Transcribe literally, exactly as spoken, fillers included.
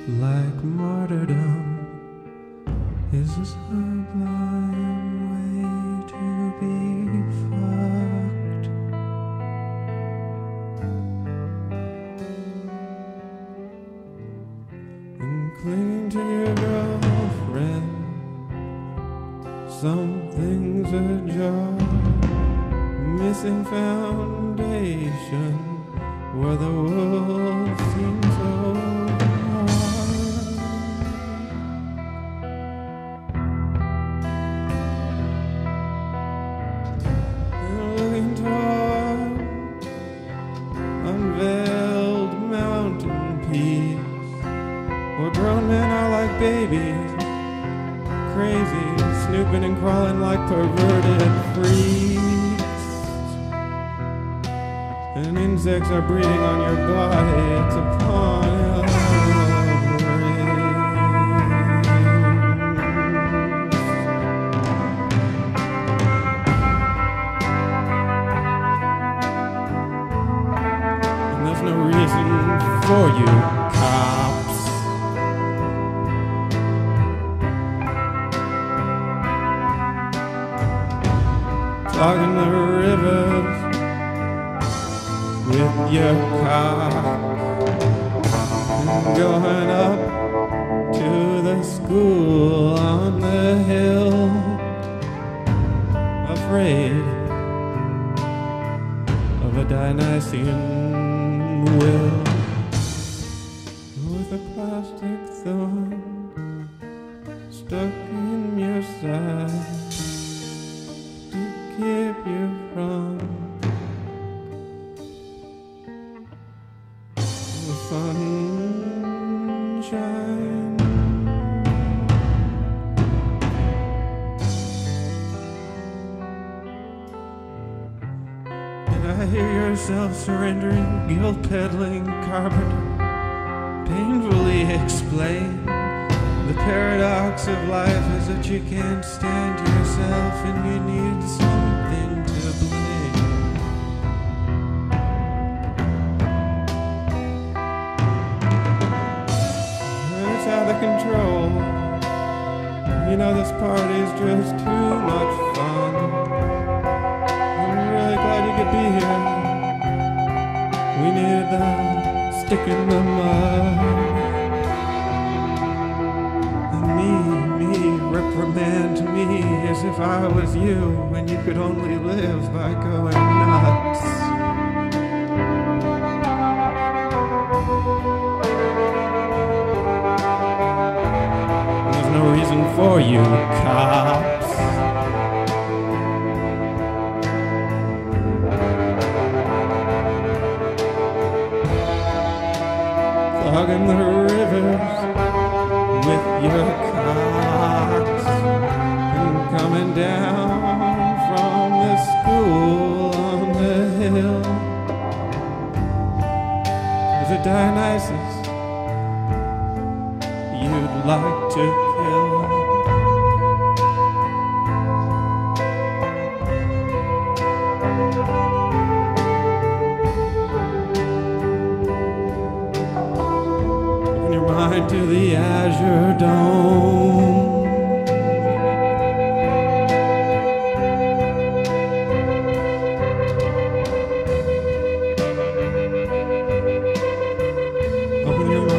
like martyrdom is a sublime way to be fucked. And clinging to your girlfriend, something's ajar, missing foundation where the world seems so unveiled mountain peaks, where grown men are like babies, crazy, snooping and crawling like perverted freaks, and insects are breeding on your body. It's a pawn no reason for you, cops. Clogging the rivers with your car, and going up to the school on the hill, afraid of a Dionysian will, with a plastic thumb stuck in your side to keep you from the sunshine. I hear yourself surrendering, guilt-peddling carpenter, painfully explain the paradox of life is that you can't stand yourself and you need something to blame. It's out of control. You know this party's just too much fun. Glad you could be here. We needed that stick in the mud. And me, me, reprimand me as if I was you, and you could only live by going nuts. There's no reason for you, cops. Clogging the rivers with your cocks, and coming down from the school on the hill. Is it Dionysus you'd like to kill? Mind to the Azure Dome, open your